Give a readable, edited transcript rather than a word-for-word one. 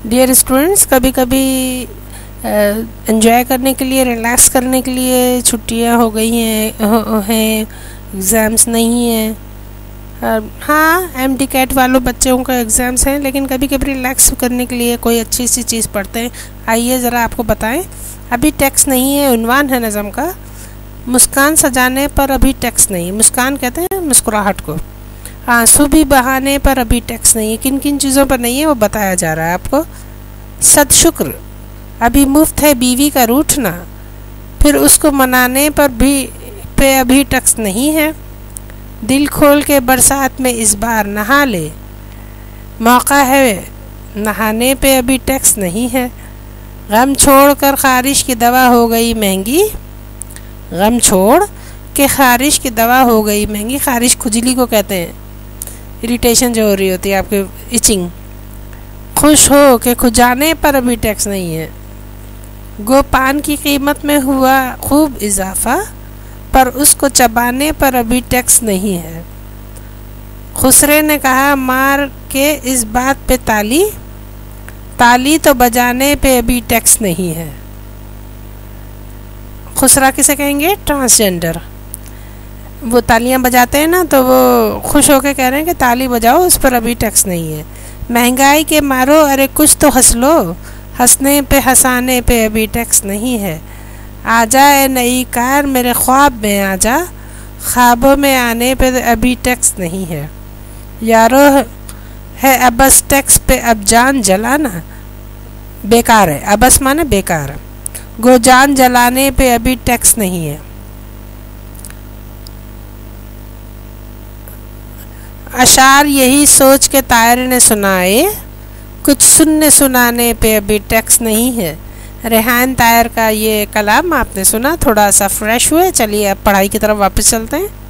Dear students, कभी कभी enjoy करने के लिए, रिलैक्स करने के लिए छुट्टियां हो गई हैं, एग्ज़ाम्स नहीं हैं। हाँ, एमडी कैट वालों बच्चों का एग्ज़ाम्स हैं, लेकिन कभी कभी रिलैक्स करने के लिए कोई अच्छी सी चीज़ पढ़ते हैं। आइए ज़रा आपको बताएं। अभी टेक्स्ट नहीं है, उन्वान है नज़म का, मुस्कान सजाने पर अभी टेक्स्ट नहीं। मुस्कान कहते हैं मुस्कुराहट को। आंसू भी बहाने पर अभी टैक्स नहीं है। किन किन चीज़ों पर नहीं है वो बताया जा रहा है आपको। सदशुक्र, अभी मुफ्त है बीवी का रूठना, फिर उसको मनाने पर भी अभी टैक्स नहीं है। दिल खोल के बरसात में इस बार नहा ले, मौका है नहाने पे अभी टैक्स नहीं है। गम छोड़ कर खारिश की दवा हो गई महंगी, गम छोड़ के खारिश की दवा हो गई महंगी। खारिश खुजली को कहते हैं, इरिटेशन जो हो रही होती है आपके, इचिंग। खुश हो कि खुजाने पर अभी टैक्स नहीं है। गो पान की कीमत में हुआ खूब इजाफा, पर उसको चबाने पर अभी टैक्स नहीं है। खुसरे ने कहा मार के इस बात पे ताली, ताली तो बजाने पे अभी टैक्स नहीं है। खुसरा किसे कहेंगे? ट्रांसजेंडर। वो तालियां बजाते हैं ना, तो वो खुश होकर कह रहे हैं कि ताली बजाओ, उस पर अभी टैक्स नहीं है। महंगाई के मारो अरे कुछ तो हंस लो, हंसने पे हंसाने पे अभी टैक्स नहीं है। आ जाए नई कार मेरे ख्वाब में आ जा, ख्वाबों में आने पे अभी टैक्स नहीं है। यारो है अबस टैक्स पे अब जान जलाना, बेकार है। अबस माने बेकार। गो जान जलाने पे अभी टैक्स नहीं है। अशार यही सोच के तायर ने सुनाए, कुछ सुनने सुनाने पे अभी टैक्स नहीं है। रेहान तायर का ये कलाम आपने सुना, थोड़ा सा फ्रेश हुए। चलिए अब पढ़ाई की तरफ वापस चलते हैं।